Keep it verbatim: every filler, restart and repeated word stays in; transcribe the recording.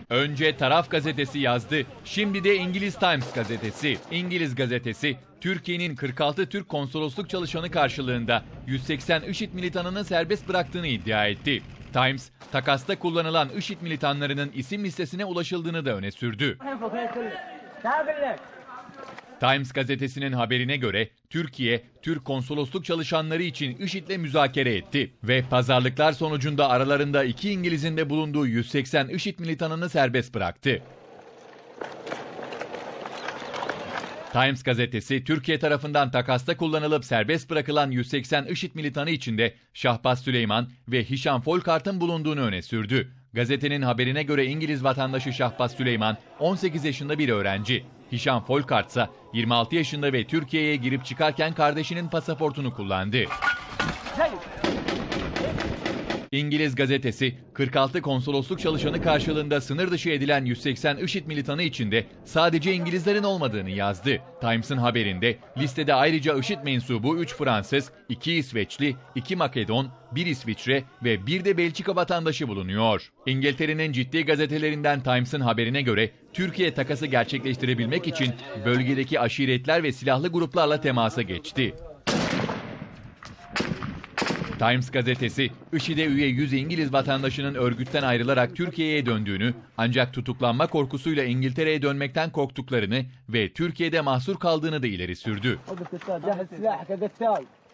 Önce Taraf gazetesi yazdı, şimdi de İngiliz Times gazetesi. İngiliz gazetesi, Türkiye'nin kırk altı Türk konsolosluk çalışanı karşılığında yüz seksen IŞİD militanını serbest bıraktığını iddia etti. Times, takasta kullanılan IŞİD militanlarının isim listesine ulaşıldığını da öne sürdü. Times gazetesinin haberine göre Türkiye, Türk konsolosluk çalışanları için IŞİD'le müzakere etti ve pazarlıklar sonucunda aralarında iki İngiliz'in de bulunduğu yüz seksen IŞİD militanını serbest bıraktı. Times gazetesi, Türkiye tarafından takasta kullanılıp serbest bırakılan yüz seksen IŞİD militanı içinde Şahbaz Süleyman ve Hişam Folkart'ın bulunduğunu öne sürdü. Gazetenin haberine göre İngiliz vatandaşı Şahbaz Süleyman on sekiz yaşında bir öğrenci. Hişam Folkart ise yirmi altı yaşında ve Türkiye'ye girip çıkarken kardeşinin pasaportunu kullandı. İngiliz gazetesi, kırk altı konsolosluk çalışanı karşılığında sınır dışı edilen yüz seksen IŞİD militanı içinde sadece İngilizlerin olmadığını yazdı. Times'ın haberinde listede ayrıca IŞİD mensubu üç Fransız, iki İsveçli, iki Makedon, bir İsviçre ve bir de Belçika vatandaşı bulunuyor. İngiltere'nin ciddi gazetelerinden Times'ın haberine göre Türkiye takası gerçekleştirebilmek için bölgedeki aşiretler ve silahlı gruplarla temasa geçti. Times gazetesi, IŞİD'e üye yüz İngiliz vatandaşının örgütten ayrılarak Türkiye'ye döndüğünü, ancak tutuklanma korkusuyla İngiltere'ye dönmekten korktuklarını ve Türkiye'de mahsur kaldığını da ileri sürdü.